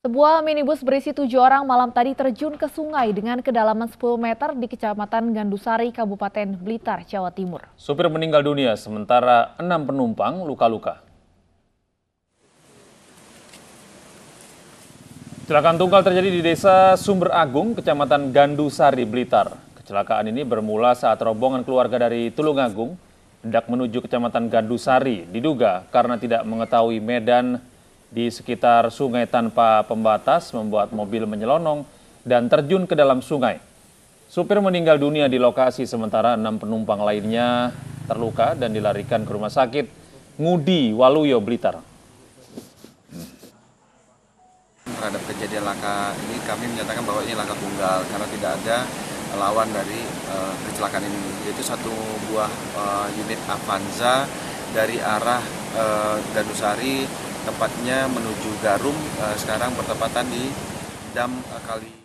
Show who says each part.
Speaker 1: Sebuah minibus berisi 7 orang malam tadi terjun ke sungai dengan kedalaman 10 meter di Kecamatan Gandusari, Kabupaten Blitar, Jawa Timur.
Speaker 2: Supir meninggal dunia, sementara 6 penumpang luka-luka. Kecelakaan tunggal terjadi di Desa Sumber Agung, Kecamatan Gandusari, Blitar. Kecelakaan ini bermula saat rombongan keluarga dari Tulungagung hendak menuju Kecamatan Gandusari, diduga karena tidak mengetahui medan di sekitar sungai tanpa pembatas membuat mobil menyelonong dan terjun ke dalam sungai. Supir meninggal dunia di lokasi, sementara 6 penumpang lainnya terluka dan dilarikan ke rumah sakit Ngudi, Waluyo, Blitar.
Speaker 3: Terhadap kejadian laka ini kami menyatakan bahwa ini laka tunggal karena tidak ada lawan dari kecelakaan ini, yaitu satu buah unit Avanza dari arah Gandusari, tepatnya menuju Garum, sekarang bertepatan di Dam Kali.